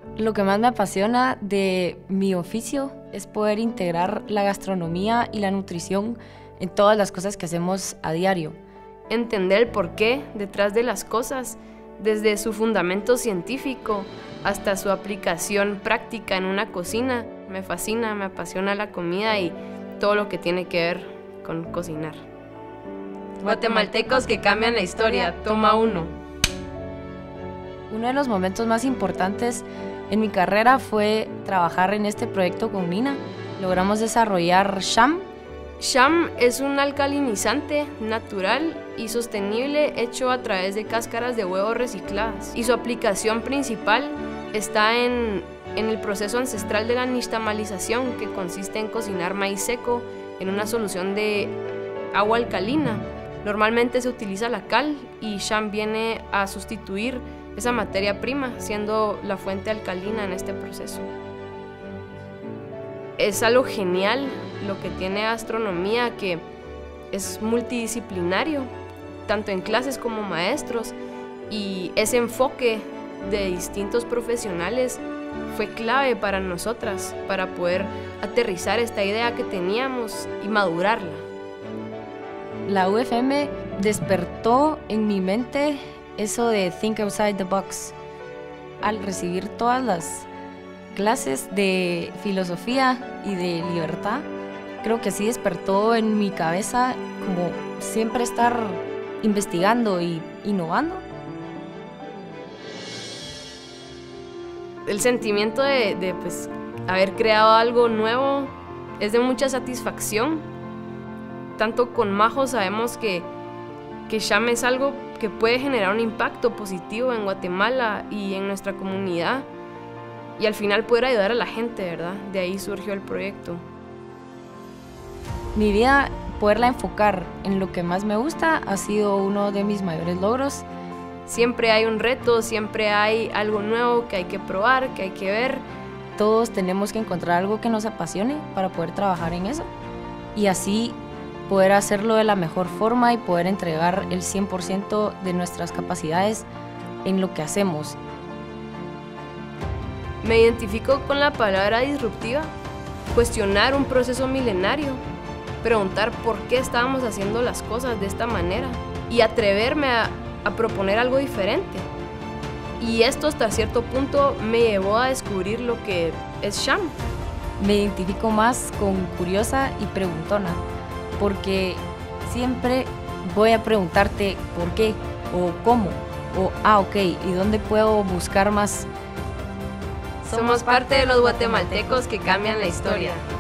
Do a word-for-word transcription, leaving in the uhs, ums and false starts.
Lo que más me apasiona de mi oficio es poder integrar la gastronomía y la nutrición en todas las cosas que hacemos a diario. Entender el porqué detrás de las cosas, desde su fundamento científico hasta su aplicación práctica en una cocina. Me fascina, me apasiona la comida y todo lo que tiene que ver con cocinar. Guatemaltecos que cambian la historia, toma uno. Uno de los momentos más importantes en mi carrera fue trabajar en este proyecto con Nina. Logramos desarrollar Sham. Sham es un alcalinizante natural y sostenible hecho a través de cáscaras de huevo recicladas. Y su aplicación principal está en, en el proceso ancestral de la nixtamalización, que consiste en cocinar maíz seco en una solución de agua alcalina. Normalmente se utiliza la cal y Sham viene a sustituir esa materia prima, siendo la fuente alcalina en este proceso. Es algo genial lo que tiene astronomía, que es multidisciplinario, tanto en clases como maestros, y ese enfoque de distintos profesionales fue clave para nosotras, para poder aterrizar esta idea que teníamos y madurarla. La U F M despertó en mi mente eso de think outside the box. Al recibir todas las clases de filosofía y de libertad, creo que así despertó en mi cabeza como siempre estar investigando y innovando. El sentimiento de, de pues, haber creado algo nuevo es de mucha satisfacción. Tanto con Majo sabemos que, que Sham es algo que puede generar un impacto positivo en Guatemala y en nuestra comunidad, y al final poder ayudar a la gente, ¿verdad? De ahí surgió el proyecto. Mi vida, poderla enfocar en lo que más me gusta, ha sido uno de mis mayores logros. Siempre hay un reto, siempre hay algo nuevo que hay que probar, que hay que ver. Todos tenemos que encontrar algo que nos apasione para poder trabajar en eso y así poder hacerlo de la mejor forma y poder entregar el cien por ciento de nuestras capacidades en lo que hacemos. Me identifico con la palabra disruptiva, cuestionar un proceso milenario, preguntar por qué estábamos haciendo las cosas de esta manera y atreverme a, a proponer algo diferente. Y esto hasta cierto punto me llevó a descubrir lo que es Sham. Me identifico más con curiosa y preguntona, porque siempre voy a preguntarte por qué, o cómo, o ah, ok, ¿y dónde puedo buscar más? Somos parte de los guatemaltecos que cambian la historia.